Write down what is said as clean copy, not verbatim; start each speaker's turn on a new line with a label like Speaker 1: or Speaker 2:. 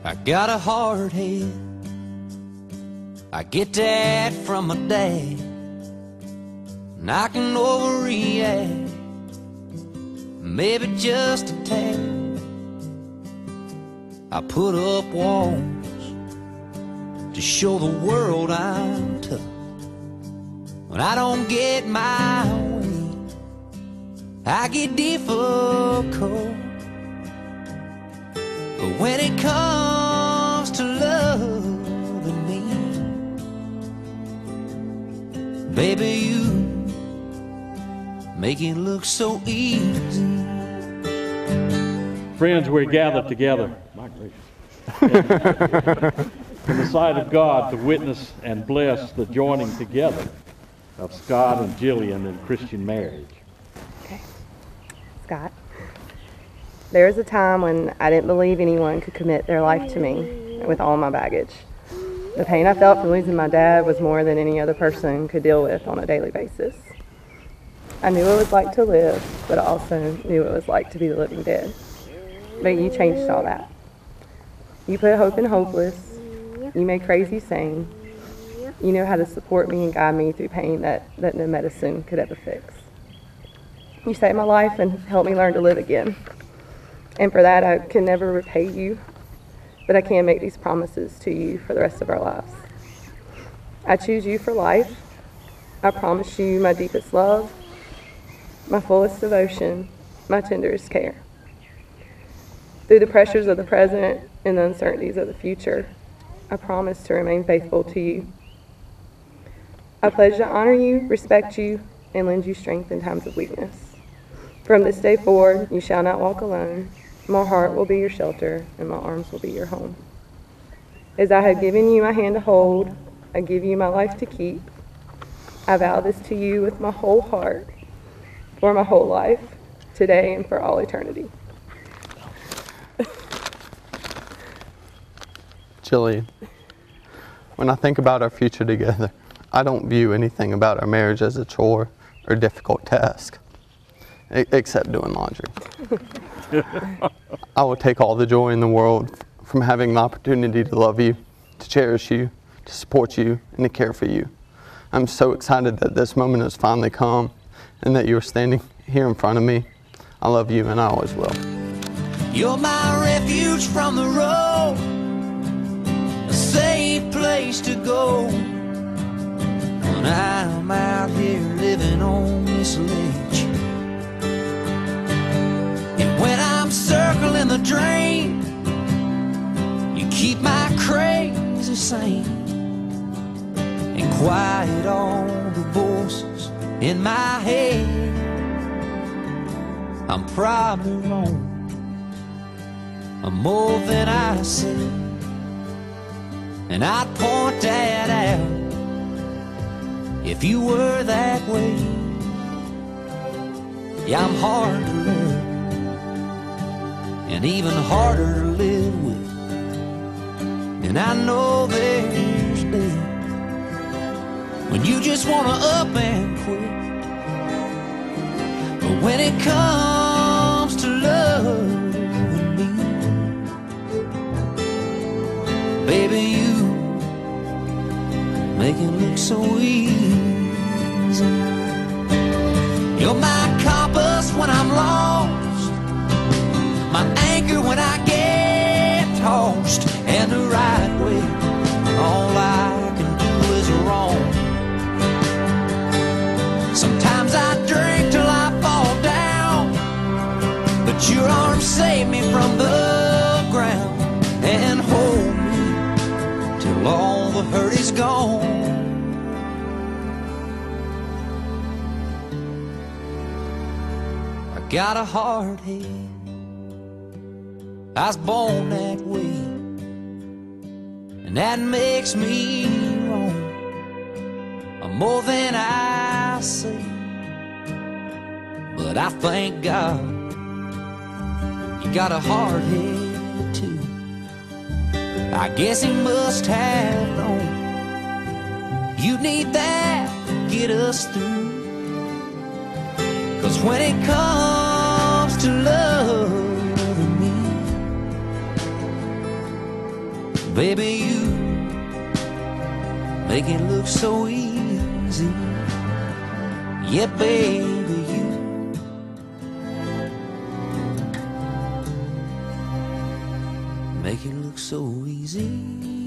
Speaker 1: I got a hard head. I get that from my dad, and I can overreact, maybe just a tad. I put up walls to show the world I'm tough. When I don't get my way, I get difficult. But when it comes to loving me, baby, you make it look so easy.
Speaker 2: Friends, we're gathered together in the sight of God to witness and bless the joining together of Scott and Jillian in Christian marriage.
Speaker 3: Okay. Scott, there was a time when I didn't believe anyone could commit their life to me with all my baggage. The pain I felt from losing my dad was more than any other person could deal with on a daily basis. I knew what it was like to live, but I also knew what it was like to be the living dead. But you changed all that. You put hope in hopeless. You made crazy sane. You know how to support me and guide me through pain that no medicine could ever fix. You saved my life and helped me learn to live again. And for that, I can never repay you, but I can make these promises to you for the rest of our lives. I choose you for life. I promise you my deepest love, my fullest devotion, my tenderest care. Through the pressures of the present and the uncertainties of the future, I promise to remain faithful to you. I pledge to honor you, respect you, and lend you strength in times of weakness. From this day forward, you shall not walk alone. My heart will be your shelter, and my arms will be your home. As I have given you my hand to hold, I give you my life to keep. I vow this to you with my whole heart, for my whole life, today and for all eternity.
Speaker 4: Jillian, when I think about our future together, I don't view anything about our marriage as a chore or difficult task, except doing laundry. I will take all the joy in the world from having the opportunity to love you, to cherish you, to support you, and to care for you. I'm so excited that this moment has finally come and that you're standing here in front of me. I love you and I always will.
Speaker 1: You're my refuge from the road, a safe place to go when I'm out here living on this ledge. And when I'm circling the drain, you keep my crazy sane and quiet all the voices in my head. I'm probably wrong, I'm more than I said, and I'd point that out if you were that way. Yeah, I'm hard to love and even harder to live with, and I know there's days when you just wanna up and quit. But when it comes to loving me, baby, you make it look so easy. You're my compass when I'm lost, my anchor when I get tossed, and the right way, all I can do is wrong. Sometimes I drink till I fall down, but your arms save me from the ground and hold me till all the hurt is gone. I got a hard head, I was born that way, and that makes me wrong. I'm more than I say, but I thank God you got a hard head too. I guess he must have known you need that to get us through. 'Cause when it comes to loving me, baby, you make it look so easy. Yeah, baby, you make it look so easy.